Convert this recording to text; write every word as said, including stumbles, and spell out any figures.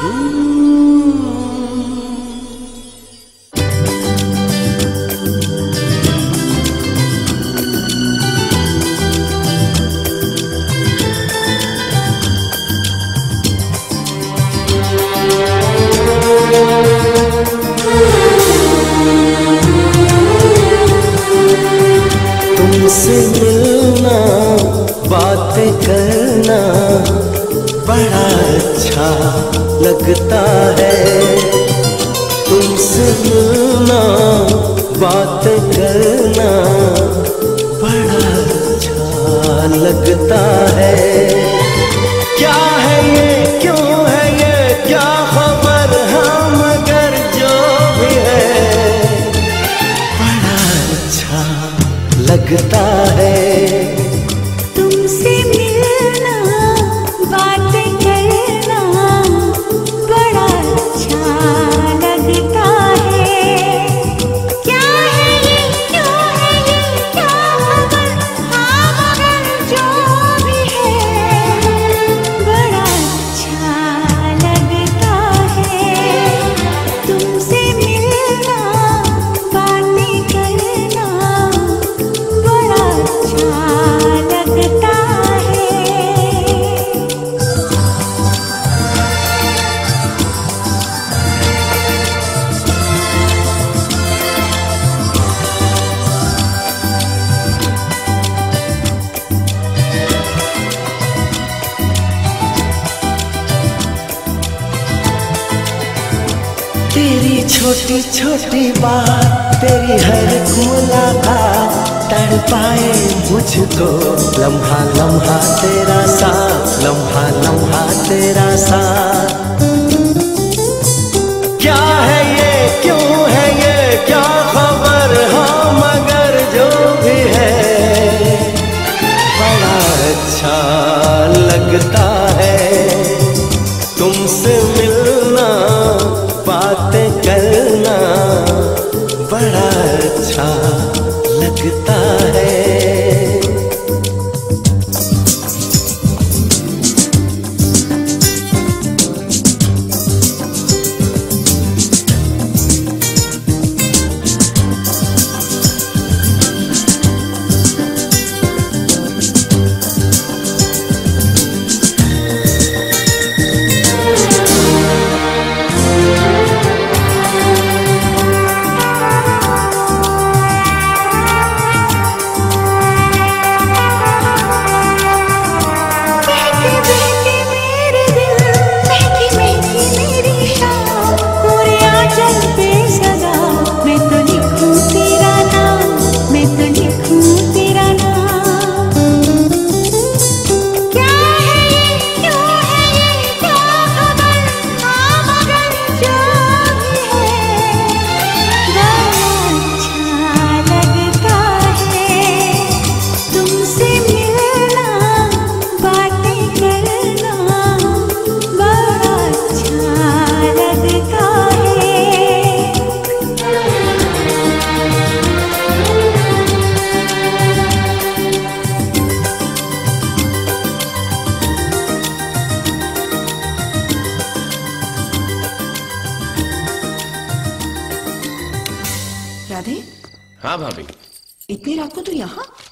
तुमसे मिलना बातें करना बड़ा अच्छा लगता है। तुमसे मिलना बातें करना बड़ा अच्छा लगता है। क्या है ये, क्यों है ये, क्या खबर, हम मगर जो भी है बड़ा अच्छा लगता है। तुमसे मिलना बातें करना बड़ा अच्छा लगता है। क्या है ये, क्यों है ये, क्या खबर, हाँ मगर जो भी है बड़ा अच्छा लगता है। तुमसे मिलना बातें करना बड़ा अच्छा लगता है। तेरी छोटी छोटी बात, तेरी हर एक मुलाकात तड़पाए मुझको। लम्हा लम्हा तेरा साथ, लम्हा लम्हा तेरा साथ। क्या है ये, क्यों है ये, क्या खबर, हाँ मगर जो भी है बड़ा अच्छा लगता है। तुमसे मिलना बातें करना बड़ा अच्छा लगता है। राधे। हाँ भाभी। इतनी रात को तू यहाँ?